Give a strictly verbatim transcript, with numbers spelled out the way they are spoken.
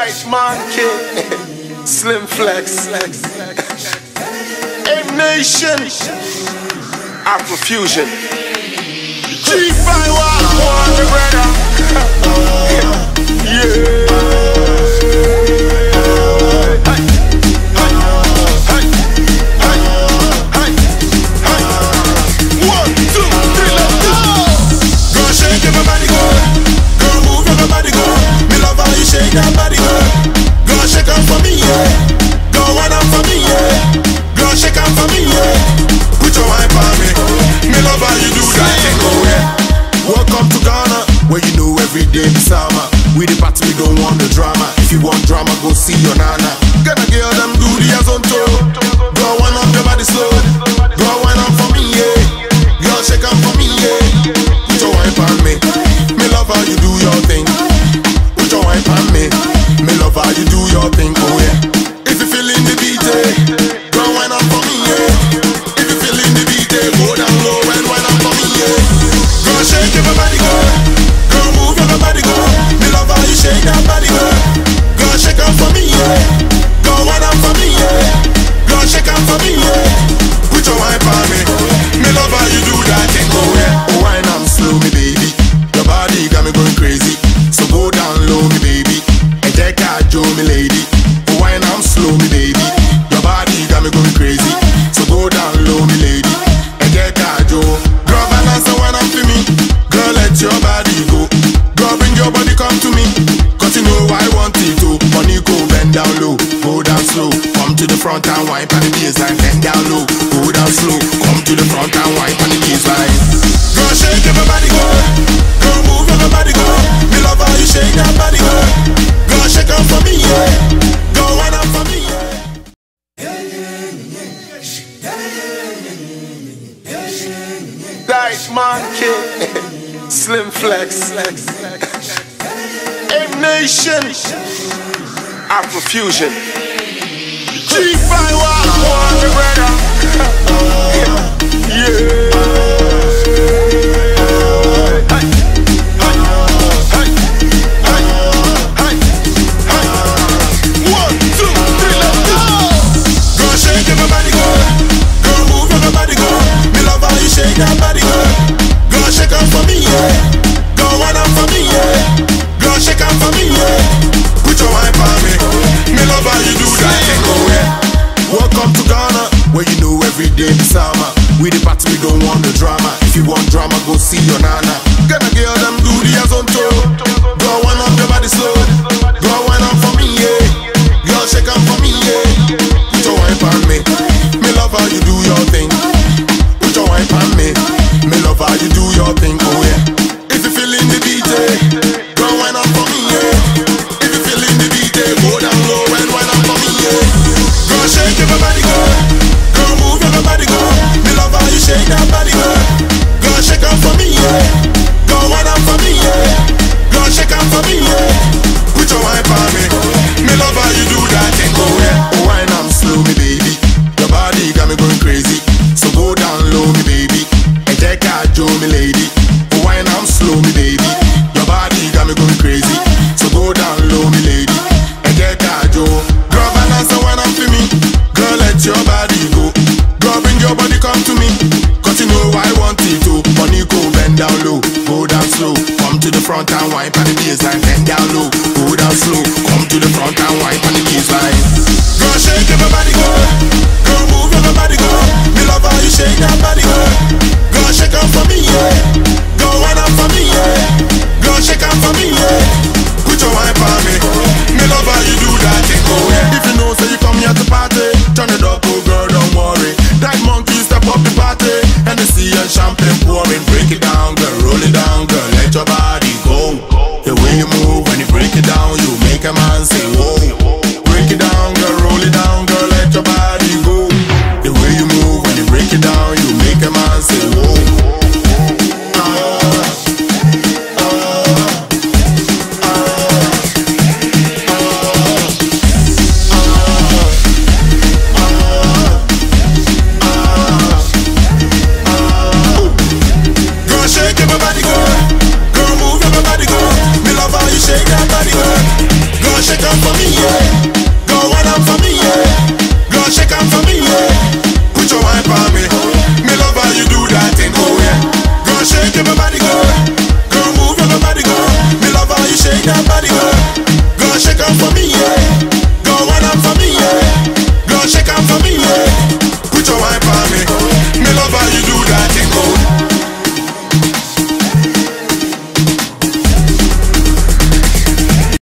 Dice Monkey, Slim Flex, Ape Nation, Afrofusion, G five one, brother. Yeah. Shake that body, girl. Girl, shake on for me, yeah. Girl, wine on for me, yeah. Girl, shake on for me, yeah. Put your wine on me. Me love how you do that thing, oh yeah. Welcome to Ghana, where you know every day is summer. We the party, we don't want the drama. If you want drama, go see your nana. Gonna girl them do the as on toe. Girl, wine on your body slow. Girl, wine on for me, yeah. Girl, shake on for me, yeah. Put your wine on me. Me love how you do your thing. Wine on me, me love how you do your thing, oh yeah. If you feeling the beat, eh, go wine up for me, yeah. If you feeling the beat, eh, go down low and wine up for me, yeah. Girl, shake your body, girl. Girl, move your body, girl. Me love how you shake that body, girl. Girl, shake up for me, yeah. Go wine up for me, yeah. Girl, shake up for me, yeah. Put your wine on me. Me love how you do that thing, oh yeah. Oh, wine up slow, me baby. Your body got me going crazy. So go down low, me baby, and take a Joe, me lady. Oh, wine I'm slow, me baby. Your body got me going crazy. So go down low, me lady, and take a Joe. Girl, balance and wine up to me. Girl, let your body go. Girl, bring your body come to me. Cause you know I want it to. Money go bend down low, go down slow. Come to the front and wine pan the baseline. Bend down low, go down slow. Come to the front and wine pan the baseline. Girl, shake your body, girl. Girl, move your body, girl. Me love how you shake that body, girl. Girl, shake on for me, yeah. Go wine up for me, yeah. Dice Monkey, Slim Flex, Ape Nation, Afrofusion, G five one, brother. Yeah. Shake that body, girl. Girl, shake on for me, yeah. Girl, wine on for me, yeah. Girl, shake on for me, yeah. Put your wine on me. Me love how you do that thing, oh yeah. Welcome to Ghana, where you know every day is summer. We the party, we don't want the drama. If you want drama, go see your nana. Gonna girl them do the as on toe. Girl, wine on your body slow. Girl, wine on for me, yeah. Girl, shake on for me, yeah. Put your wine on me. Me love how you do your thing. Your wine on me, me love how you do your thing, oh yeah. If you feeling the beat, eh, go wine up for me, yeah. If you feeling the beat, eh, go down low and wine up for me, yeah. Girl, shake your body, girl. Girl, move your body, girl. Me love how you shake that body, girl. Girl, shake up for me, yeah. Go wine up for me, yeah. Girl, shake up for me, yeah. Put your wine on me. Me love how you do that thing, oh yeah. Oh, wine I'm slow, me baby. Your body got me going crazy. So go down low, me baby, and take a Joe, me lady. Oh, wine I'm slow, me baby. Your body got me going crazy. So go down low, me lady, and take a Joe. Girl, balance and wine up for me. Girl, let your body go. Girl, bring your body come to me. Cause you know I want it to. Money go bend down low, go down slow. Come to the front and wine pan the baseline. Bend down low, go down slow. Come to the front and wine pan the baseline. Girl, shake your body, girl. Girl, move your body, girl. Me love how you shake that body, girl. Girl, shake on for me, yeah. Go wine up for me, yeah. Girl, shake on for me, yeah. Put your wine on me. Me love how you do that thing, oh yeah. If you know, say you come here to party, turn it up, oh girl, don't worry. That monkey step up the party, and the sea and champagne pouring. Break it down, girl, roll it down, girl, let your body go. The way you move when you break it down, you make a man say, whoa. Break it down, girl, roll it down, girl, let your body go. The way you move when you break it down, you make a man say, whoa. Ah, ah, Shake that body, girl. Go shake up for me, yeah. Go wind up for me, yeah.